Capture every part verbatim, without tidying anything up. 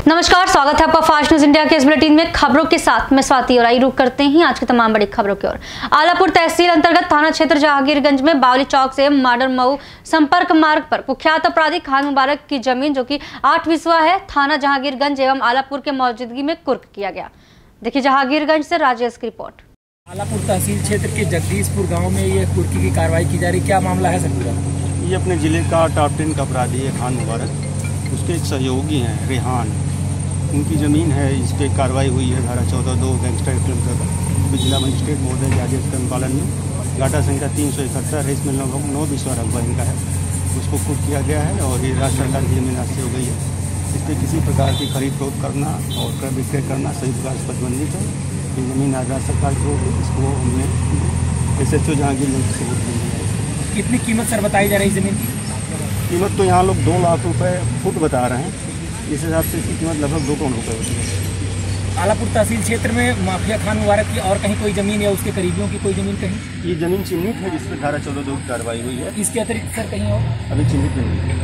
नमस्कार, स्वागत है आपका फास्ट न्यूज इंडिया के इस बुलेटिन में। खबरों के साथ मैं स्वाति और आई रुक करते हैं आज की तमाम बड़ी खबरों की ओर। आलापुर तहसील अंतर्गत थाना क्षेत्र जहांगीरगंज में बावली चौक से माडर मऊ संपर्क मार्ग पर कुख्यात अपराधी खान मुबारक की जमीन जो कि आठ विस्वा है, थाना जहांगीरगंज एवं आलापुर के मौजूदगी में कुर्क किया गया। देखिए जहांगीरगंज से राजेश की रिपोर्ट। आलापुर तहसील क्षेत्र के जगदीशपुर गाँव में ये कुर्की की कार्रवाई की जा रही, क्या मामला है सर? ये अपने जिले का टॉप टेन का अपराधी है खान मुबारक, उसके एक सहयोगी हैं रेहान, उनकी ज़मीन है। इस पर कार्रवाई हुई है धारा चौदह दो गैंगस्टर एक्ट जिला मजिस्ट्रेट महोदय के आदेश के अनुपालन में घाटा संख्या तीन सौ इकहत्तर है। इसमें लगभग नौ विस्वा रकबा इनका है, उसको कुर्क किया गया है और ये राज्य सरकार की जमीन आज से हो गई है। इस पर किसी प्रकार की खरीद फरोख्त करना और क्रय विक्रय करना सही प्रकार से प्रतिबंधित है। ये ज़मीन आज राज्य सरकार की होगी, इसको हमने एस एच ओ जहांगीरगंज से सबूत दी है। कितनी कीमत सर बताई जा रही ज़मीन की? कीमत तो यहाँ लोग दो लाख रुपये फुट बता रहे हैं, इस हिसाब से इसकी कीमत लगभग दो करोड़ रुपये होती है। आलापुर तहसील क्षेत्र में माफिया खान मुबारक की और कहीं कोई ज़मीन या उसके करीबियों की कोई ज़मीन कहीं? ये ज़मीन चिन्हित है जिस पर धारा चौदह दो की कार्रवाई हुई है। इसके अतिरिक्त सर कहीं और अभी चिन्हित नहीं है।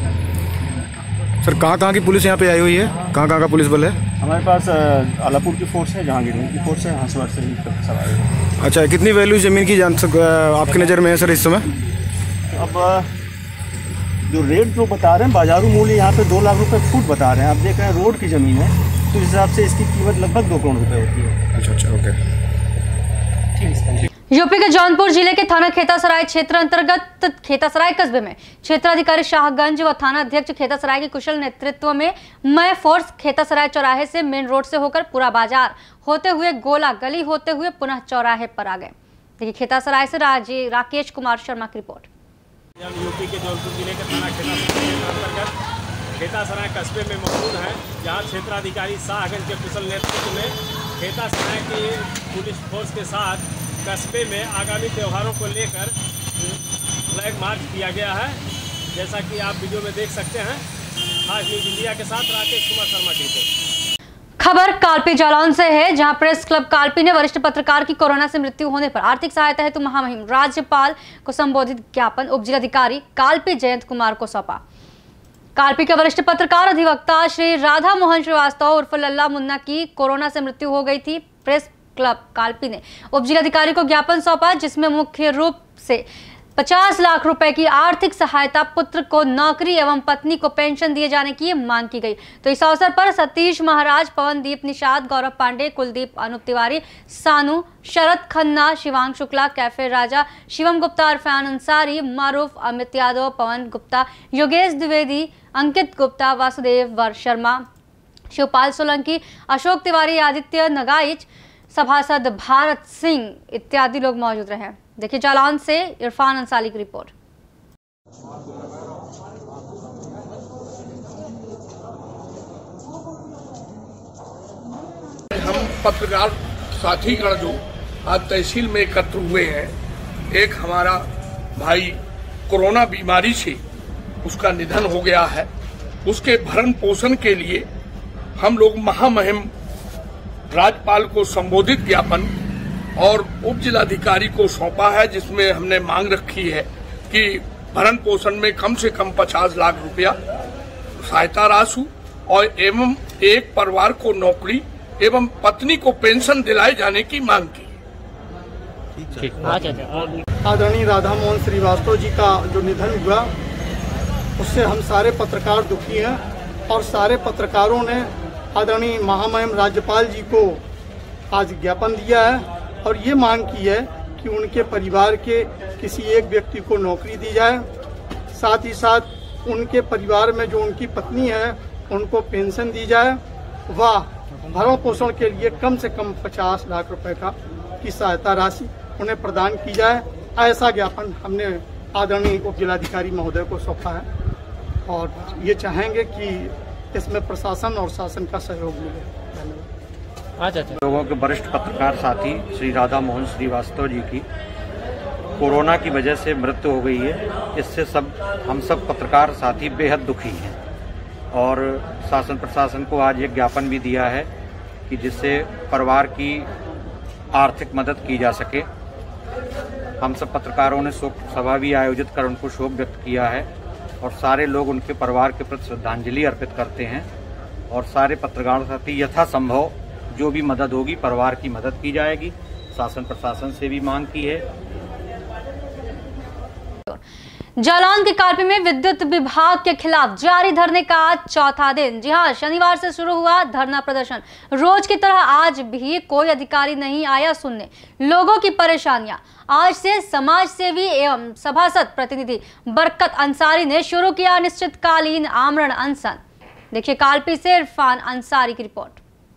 सर कहाँ कहाँ की पुलिस यहाँ पे आई हुई है, कहाँ कहाँ का पुलिस बल है? हमारे पास आलापुर की फोर्स है, जहांगीरगंज की फोर्स है, हंसवाड़ से सवार है। अच्छा, कितनी वैल्यू ज़मीन की जान सक आपकी नज़र में है सर इस समय? अब जो रेट जो बता रहे हैं बाजारू मूल्य यहाँ पे दो लाख रुपए फुट बता रहे हैं। आप देख रहे हैं रोड की ज़मीन है, तो इस हिसाब से इसकी कीमत लगभग दो करोड़ रुपए होती है। अच्छा अच्छा ओके। यूपी के जौनपुर जिले के थाना खेतासराय क्षेत्र अंतर्गत खेतासराय कस्बे में क्षेत्राधिकारी शाहगंज व थाना अध्यक्ष खेतासराय के कुशल नेतृत्व में मय फोर्स खेतासराय चौराहे से मेन रोड से होकर पूरा बाजार होते हुए गोला गली होते हुए पुनः चौराहे पर आ गए। देखिए खेतासराय से राजे राकेश कुमार शर्मा की रिपोर्ट। हम यूपी के जौनपुर जिले के थाना खेतासराय के अंतर्गत खेतासराय कस्बे में मौजूद हैं, जहां क्षेत्राधिकारी शाहगंज के कुशल नेतृत्व में खेतासराय की पुलिस फोर्स के साथ कस्बे में आगामी त्योहारों को लेकर फ्लैग मार्च किया गया है। जैसा कि आप वीडियो में देख सकते हैं। फास्ट न्यूज इंडिया के साथ राकेश कुमार शर्मा की रिपोर्ट। खबर कालपी जालौन से है, जहां प्रेस क्लब कालपी ने वरिष्ठ पत्रकार की कोरोना से मृत्यु होने पर आर्थिक सहायता हेतु महामहिम राज्यपाल को संबोधित ज्ञापन उप जिलाधिकारी कालपी जयंत कुमार को सौंपा। कालपी के वरिष्ठ पत्रकार अधिवक्ता श्री राधा मोहन श्रीवास्तव उर्फ लल्ला मुन्ना की कोरोना से मृत्यु हो गई थी। प्रेस क्लब कालपी ने उप जिलाधिकारी को ज्ञापन सौंपा, जिसमें मुख्य रूप से पचास लाख रुपए की आर्थिक सहायता, पुत्र को नौकरी एवं पत्नी को पेंशन दिए जाने की मांग की गई। तो इस अवसर पर सतीश महाराज, पवनदीप निषाद, गौरव पांडे, कुलदीप, अनूप तिवारी, सानू, शरद खन्ना, शिवांग शुक्ला, कैफे राजा, शिवम गुप्ता, अरफान अंसारी, मारूफ, अमित यादव, पवन गुप्ता, योगेश द्विवेदी, अंकित गुप्ता, वासुदेव वर शर्मा, शिवपाल सोलंकी, अशोक तिवारी, आदित्य नगाइच, सभासद भारत सिंह इत्यादि लोग मौजूद रहे। देखिए जालौन से इरफान अंसारी की रिपोर्ट। हम पत्रकार साथीगण जो आज तहसील में एकत्र हुए हैं, एक हमारा भाई कोरोना बीमारी से उसका निधन हो गया है, उसके भरण पोषण के लिए हम लोग महामहिम राज्यपाल को संबोधित ज्ञापन और उप जिलाधिकारी को सौंपा है, जिसमें हमने मांग रखी है कि भरण पोषण में कम से कम पचास लाख रुपया सहायता राशि और एवं एक परिवार को नौकरी एवं पत्नी को पेंशन दिलाए जाने की मांग की। आदरणीय राधा मोहन श्रीवास्तव जी का जो निधन हुआ, उससे हम सारे पत्रकार दुखी हैं और सारे पत्रकारों ने आदरणीय महामहिम राज्यपाल जी को आज ज्ञापन दिया है और ये मांग की है कि उनके परिवार के किसी एक व्यक्ति को नौकरी दी जाए, साथ ही साथ उनके परिवार में जो उनकी पत्नी है उनको पेंशन दी जाए व भरण पोषण के लिए कम से कम पचास लाख रुपए का की सहायता राशि उन्हें प्रदान की जाए। ऐसा ज्ञापन हमने आदरणीय उप जिलाधिकारी महोदय को सौंपा है और ये चाहेंगे कि इसमें प्रशासन और शासन का सहयोग मिले। धन्यवाद। लोगों के वरिष्ठ पत्रकार साथी श्री राधा मोहन श्रीवास्तव जी की कोरोना की वजह से मृत्यु हो गई है। इससे सब हम सब पत्रकार साथी बेहद दुखी हैं और शासन प्रशासन को आज एक ज्ञापन भी दिया है कि जिससे परिवार की आर्थिक मदद की जा सके। हम सब पत्रकारों ने शोक सभा भी आयोजित कर उनको शोक व्यक्त किया है और सारे लोग उनके परिवार के प्रति श्रद्धांजलि अर्पित करते हैं और सारे पत्रकार साथी यथासंभव जो भी मदद होगी परिवार की मदद की जाएगी। शासन प्रशासन से भी मांग की है। जालौन के कालपी में विद्युत विभाग के खिलाफ जारी धरने का आज चौथा दिन। जी हां, शनिवार से शुरू हुआ धरना प्रदर्शन। रोज की तरह आज भी कोई अधिकारी नहीं आया सुनने लोगों की परेशानियां। आज से समाज सेवी एवं सभासद प्रतिनिधि बरकत अंसारी ने शुरू किया अनिश्चितकालीन आमरण अनशन। देखिए कालपी से इरफान अंसारी की रिपोर्ट।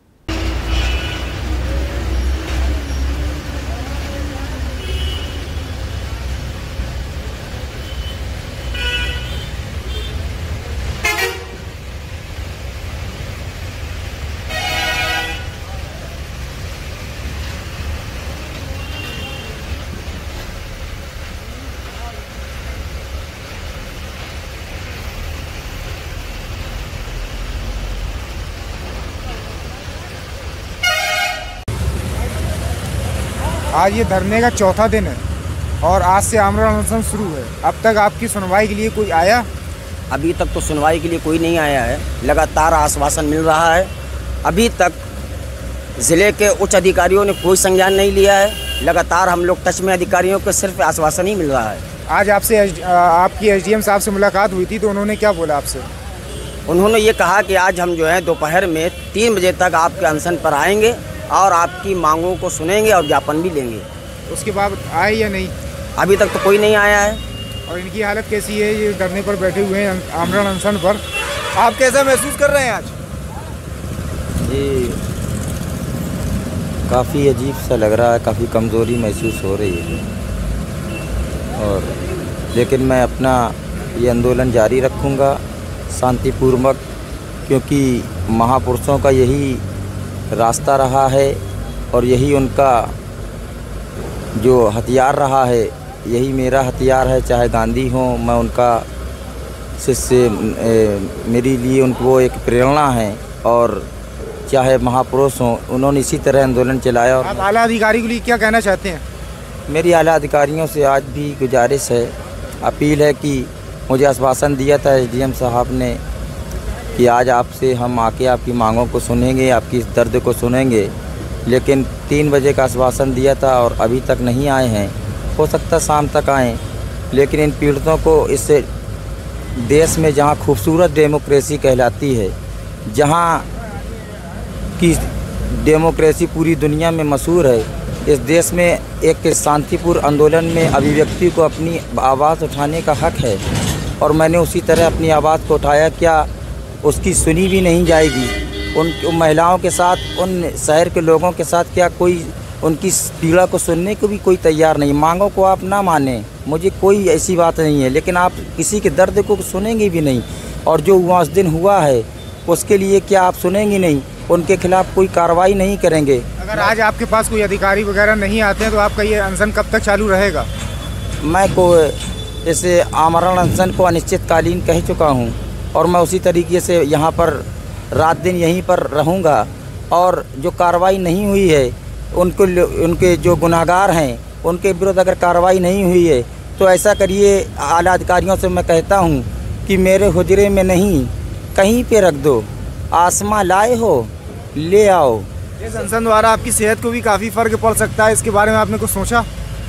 आज ये धरने का चौथा दिन है और आज से आमरण अनशन शुरू है। अब तक आपकी सुनवाई के लिए कोई आया? अभी तक तो सुनवाई के लिए कोई नहीं आया है। लगातार आश्वासन मिल रहा है। अभी तक ज़िले के उच्च अधिकारियों ने कोई संज्ञान नहीं लिया है। लगातार हम लोग टच में अधिकारियों को सिर्फ आश्वासन ही मिल रहा है। आज आपसे आपकी एसडीएम साहब से मुलाकात हुई थी तो उन्होंने क्या बोला आपसे? उन्होंने ये कहा कि आज हम जो है दोपहर में तीन बजे तक आपके अनशन पर आएंगे और आपकी मांगों को सुनेंगे और ज्ञापन भी लेंगे। उसके बाद आए या नहीं? अभी तक तो कोई नहीं आया है। और इनकी हालत कैसी है? ये धरने पर बैठे हुए हैं आमरण अनशन पर। आप कैसा महसूस कर रहे हैं आज? जी काफ़ी अजीब सा लग रहा है, काफ़ी कमज़ोरी महसूस हो रही है। और लेकिन मैं अपना ये आंदोलन जारी रखूँगा शांतिपूर्वक, क्योंकि महापुरुषों का यही रास्ता रहा है और यही उनका जो हथियार रहा है, यही मेरा हथियार है। चाहे गांधी हो, मैं उनका शिष्य, मेरे लिए उनको एक प्रेरणा है। और चाहे महापुरुष हों, उन्होंने इसी तरह आंदोलन चलाया। और आप आला अधिकारी के लिए क्या कहना चाहते हैं? मेरी आला अधिकारियों से आज भी गुजारिश है, अपील है कि मुझे आश्वासन दिया था एसडीएम साहब ने कि आज आपसे हम आके आपकी मांगों को सुनेंगे, आपकी इस दर्द को सुनेंगे। लेकिन तीन बजे का आश्वासन दिया था और अभी तक नहीं आए हैं। हो सकता शाम तक आएँ, लेकिन इन पीड़ितों को इस देश में जहां खूबसूरत डेमोक्रेसी कहलाती है, जहां की डेमोक्रेसी पूरी दुनिया में मशहूर है, इस देश में एक शांतिपूर्ण आंदोलन में अभिव्यक्ति को अपनी आवाज़ उठाने का हक है। और मैंने उसी तरह अपनी आवाज़ को उठाया। क्या उसकी सुनी भी नहीं जाएगी? उन, उन महिलाओं के साथ, उन शहर के लोगों के साथ क्या कोई उनकी पीड़ा को सुनने को भी कोई तैयार नहीं? मांगों को आप ना माने, मुझे कोई ऐसी बात नहीं है, लेकिन आप किसी के दर्द को सुनेंगे भी नहीं। और जो हुआ उस दिन हुआ है उसके लिए क्या आप सुनेंगे नहीं? उनके खिलाफ कोई कार्रवाई नहीं करेंगे? अगर आज आपके पास कोई अधिकारी वगैरह नहीं आते हैं तो आपका ये अनशन कब तक चालू रहेगा? मैं को इस आमरण अनशन को अनिश्चितकालीन कह चुका हूँ और मैं उसी तरीके से यहाँ पर रात दिन यहीं पर रहूँगा। और जो कार्रवाई नहीं हुई है, उनको उनके जो गुनाहगार हैं उनके विरुद्ध अगर कार्रवाई नहीं हुई है तो ऐसा करिए, आला अधिकारियों से मैं कहता हूँ कि मेरे हुजरे में नहीं कहीं पे रख दो, आसमां लाए हो ले आओ। इस अनशन द्वारा आपकी सेहत को भी काफ़ी फ़र्क पड़ सकता है, इसके बारे में आपने कुछ सोचा?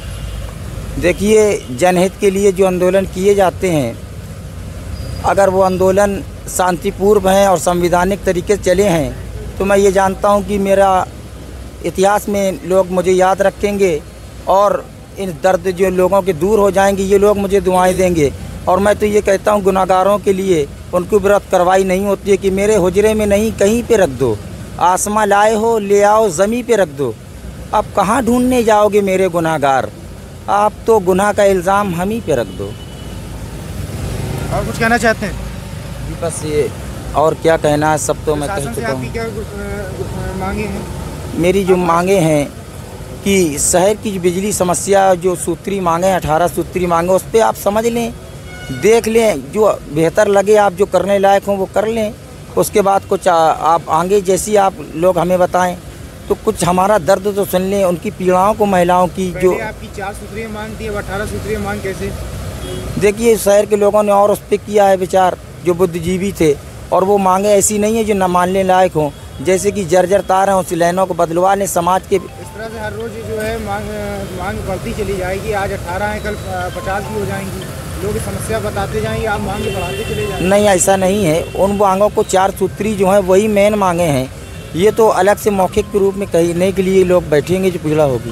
देखिए, जनहित के लिए जो आंदोलन किए जाते हैं, अगर वो आंदोलन शांतिपूर्ण हैं और संवैधानिक तरीके से चले हैं तो मैं ये जानता हूँ कि मेरा इतिहास में लोग मुझे याद रखेंगे और इन दर्द जो लोगों के दूर हो जाएंगे, ये लोग मुझे दुआएं देंगे। और मैं तो ये कहता हूँ गुनाहगारों के लिए उनकी विरुद्ध कार्रवाई नहीं होती है कि मेरे हुजरे में नहीं कहीं पे रख दो, आसमां लाए हो ले आओ ज़मीं पे रख दो। अब कहाँ ढूंढने जाओगे मेरे गुनाहगार? आप तो गुनाह का इल्ज़ाम हम ही पे रख दो। और कुछ कहना चाहते हैं? बस ये और क्या कहना है, सब तो मैं कह चुका हूँ। क्या मांगे हैं? मेरी जो मांगे हैं कि शहर की बिजली समस्या, जो सूत्री मांगे हैं, अठारह सूत्री मांगे, उस पर आप समझ लें, देख लें, जो बेहतर लगे आप जो करने लायक हों वो कर लें। उसके बाद कुछ आप आगे जैसी आप लोग हमें बताएं तो कुछ हमारा दर्द तो सुन लें, उनकी पीड़ाओं को, महिलाओं की। जो आपकी चार सूत्रीय मांग थी, अब अठारह सूत्रीय मांग कैसे? देखिए, शहर के लोगों ने और उस पर किया है विचार, जो बुद्धिजीवी थे, और वो मांगे ऐसी नहीं है जो न मानने लायक हों, जैसे कि जर्जर तार हैं उस लाइनों को बदलवा लें। समाज के इस तरह से हर रोज़ जो है मांग मांग बढ़ती चली जाएगी। आज अठारह है, कल पचास भी हो जाएंगी। लोग समस्या बताते जाएंगे, आप मांग बढ़ाते चले जाएंगे। नहीं, ऐसा नहीं है। उन मांगों को चार सूत्री जो है वही मेन मांगे हैं। ये तो अलग से मौखिक के रूप में कहने के लिए लोग बैठेंगे जो पिछड़ा होगी।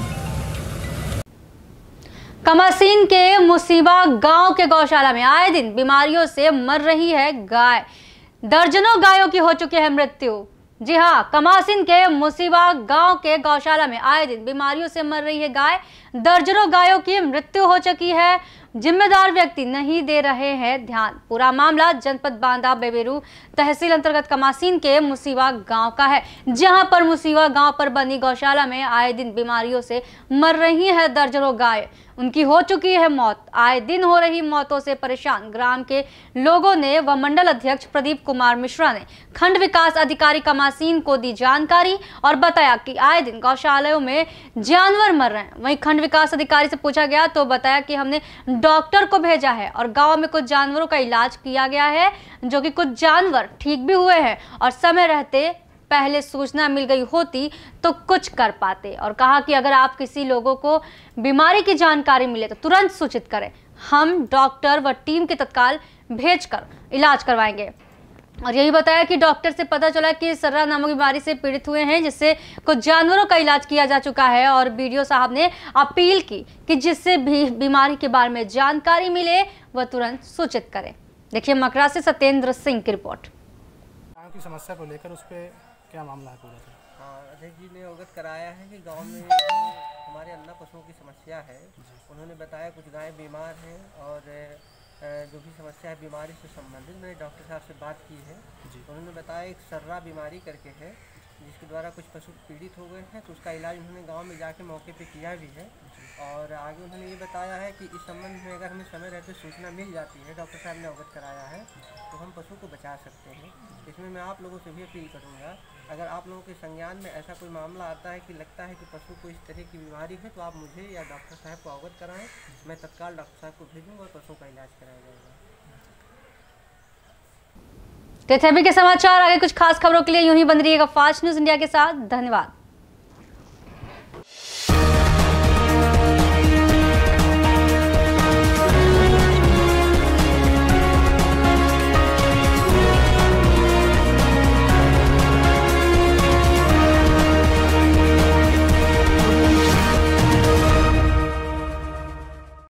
कमासीन के मुसीबा गांव के गौशाला में आए दिन बीमारियों से मर रही है गाय। दर्जनों गायों की हो चुकी है मृत्यु। जी हाँ, कमासीन के मुसीबा गांव के गौशाला में आए दिन बीमारियों से मर रही है गाय। दर्जनों गायों की मृत्यु हो चुकी है। जिम्मेदार व्यक्ति नहीं दे रहे हैं ध्यान। पूरा मामला जनपद बांदा बेबेरू तहसील अंतर्गत कमासीन के मुसीबा गांव का है, जहां पर मुसीबा गांव पर बनी गौशाला में आए दिन बीमारियों से मर रही है दर्जनों गाय। उनकी हो चुकी है मौत। आए दिन हो रही मौतों से परेशान ग्राम के लोगों ने व मंडल अध्यक्ष प्रदीप कुमार मिश्रा ने खंड विकास अधिकारी कमासीन को दी जानकारी और बताया कि आए दिन गौशालाओं में जानवर मर रहे हैं। वहीं खंड विकास अधिकारी से पूछा गया तो बताया कि हमने डॉक्टर को भेजा है और गांव में कुछ जानवरों का इलाज किया गया है, जो कि कुछ जानवर ठीक भी हुए हैं और समय रहते पहले सूचना मिल गई होती तो कुछ कर पाते। और कहा कि अगर आप किसी लोगों को बीमारी की जानकारी मिले तो तुरंत सूचित करें, हम डॉक्टर व टीम के तत्काल भेजकर इलाज करवाएंगे। और यही बताया कि डॉक्टर से पता चला कि सर्रा नामक बीमारी से पीड़ित हुए हैं, जिससे कुछ जानवरों का इलाज किया जा चुका है। और बीडीओ साहब ने अपील की कि जिससे भी बीमारी के बारे में जानकारी मिले वह तुरंत सूचित करें। देखिए मकरा से सत्येंद्र सिंह की रिपोर्ट। की समस्या को लेकर उस पर क्या मामला है पूरा? हाँ, अध्यक्ष जी ने अवगत कराया है कि गांव में हमारे अन्ना पशुओं की समस्या है। उन्होंने बताया कुछ गाय बीमार हैं और जो भी समस्या है बीमारी से संबंधित, मैंने डॉक्टर साहब से बात की है। उन्होंने बताया एक सर्रा बीमारी करके है, जिसके द्वारा कुछ पशु पीड़ित हो गए हैं, तो उसका इलाज उन्होंने गांव में जाके मौके पे किया भी है। और आगे उन्होंने ये बताया है कि इस संबंध में अगर हमें समय रहते सूचना मिल जाती है, डॉक्टर साहब ने अवगत कराया है, तो हम पशु को बचा सकते हैं। इसमें मैं आप लोगों से भी अपील करूँगा, अगर आप लोगों के संज्ञान में ऐसा कोई मामला आता है कि लगता है कि पशु को इस तरह की बीमारी है, तो आप मुझे या डॉक्टर साहब को अवगत कराएं। मैं तत्काल डॉक्टर साहब को भेजूँगा और पशु का इलाज कराया जाएगा। तो थे अभी के समाचार। आगे कुछ खास खबरों के लिए यूं ही बन रहिएगा फास्ट न्यूज इंडिया के साथ। धन्यवाद।